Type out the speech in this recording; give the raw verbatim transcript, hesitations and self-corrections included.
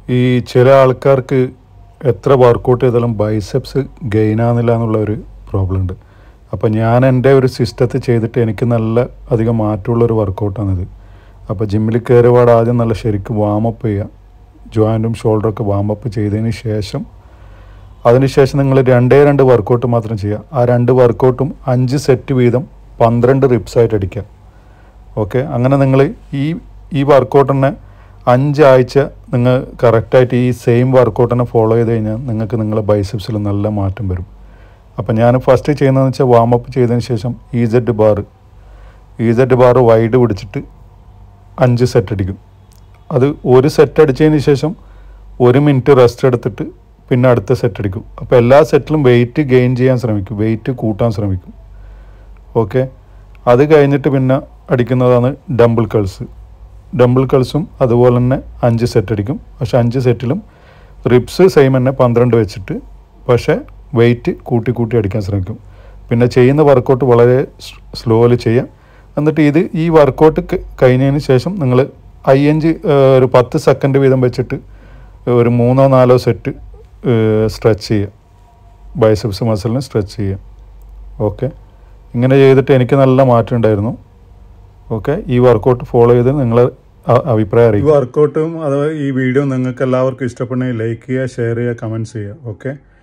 ഈ ചില ആൾക്കാർക്ക് എത്ര വർക്കൗട്ട് ചെയ്താലും ബൈസെപ്സ് ഗെയിൻ ആകുന്നില്ല എന്നുള്ള ഒരു പ്രോബ്ലം ഉണ്ട്. അപ്പോൾ ഞാൻ എൻ്റെ ഒരു സിസ്റ്റത്തിൽ ചെയ്തിട്ട് എനിക്ക് നല്ല അധികം മാറ്റമുള്ളൊരു വർക്കൗട്ടാണിത്. അപ്പോൾ ജിമ്മിൽ കയറിയപാട് ആദ്യം നല്ല ശരിക്കും വാമപ്പ് ചെയ്യുക, ജോയിൻറ്റും ഷോൾഡറൊക്കെ വാമപ്പ് ചെയ്തതിന് ശേഷം അതിനുശേഷം നിങ്ങൾ രണ്ടേ രണ്ട് വർക്കൗട്ട് മാത്രം ചെയ്യുക. ആ രണ്ട് വർക്കൗട്ടും അഞ്ച് സെറ്റ് വീതം പന്ത്രണ്ട് റിപ്സായിട്ട് അടിക്കുക. ഓക്കെ, അങ്ങനെ നിങ്ങൾ ഈ ഈ വർക്കൗട്ട് തന്നെ അഞ്ചാഴ്ച നിങ്ങൾ കറക്റ്റായിട്ട് ഈ സെയിം വർക്കൗട്ട് തന്നെ ഫോളോ ചെയ്ത് കഴിഞ്ഞാൽ നിങ്ങൾക്ക് നിങ്ങളുടെ ബൈസെപ്സിൽ നല്ല മാറ്റം വരും. അപ്പം ഞാൻ ഫസ്റ്റ് ചെയ്യുന്നതെന്ന് വെച്ചാൽ വാമപ്പ് ചെയ്തതിന് ശേഷം E Z bar E Z bar wide പിടിച്ചിട്ട് അഞ്ച് സെറ്റ് അടിക്കും. അത് ഒരു സെറ്റ് അടിച്ചതിന് ശേഷം ഒരു മിനിറ്റ് റെസ്റ്റ് എടുത്തിട്ട് പിന്നെ അടുത്ത സെറ്റ് അടിക്കും. അപ്പോൾ എല്ലാ സെറ്റിലും വെയിറ്റ് ഗെയിൻ ചെയ്യാൻ ശ്രമിക്കും, വെയിറ്റ് കൂട്ടാൻ ശ്രമിക്കും. ഓക്കെ, അത് കഴിഞ്ഞിട്ട് പിന്നെ അടിക്കുന്നതാണ് ഡംബിൾ കൾസ്. ഡംബിൾ കൾസും അതുപോലെ തന്നെ അഞ്ച് സെറ്റ് അടിക്കും. പക്ഷേ അഞ്ച് സെറ്റിലും റിപ്സ് സെയിം തന്നെ പന്ത്രണ്ട് വെച്ചിട്ട്, പക്ഷേ വെയിറ്റ് കൂട്ടി കൂട്ടി അടിക്കാൻ ശ്രമിക്കും. പിന്നെ ചെയ്യുന്ന വർക്കൗട്ട് വളരെ സ്ലോലി ചെയ്യാം. എന്നിട്ട് ഇത് ഈ വർക്കൗട്ട് കഴിഞ്ഞതിന് ശേഷം നിങ്ങൾ ഐ അഞ്ച് ഒരു പത്ത് സെക്കൻഡ് വീതം വെച്ചിട്ട് ഒരു മൂന്നോ നാലോ സെറ്റ് സ്ട്രെച്ച് ചെയ്യുക, ബൈസെപ്സ് മസിലിന് സ്ട്രെച്ച് ചെയ്യുക. ഓക്കെ, ഇങ്ങനെ ചെയ്തിട്ട് എനിക്ക് നല്ല മാറ്റം ഉണ്ടായിരുന്നു. ഓക്കെ, ഈ വർക്കൗട്ട് ഫോളോ ചെയ്ത് നിങ്ങൾ അഭിപ്രായം അറിയിക്കും. ഈ വർക്കൗട്ടും അഥവാ ഈ വീഡിയോ നിങ്ങൾക്ക് എല്ലാവർക്കും ഇഷ്ടപ്പെടുന്നെങ്കിൽ ലൈക്ക് ചെയ്യുക, ഷെയർ ചെയ്യുക, കമൻറ്റ്സ് ചെയ്യുക. ഓക്കെ.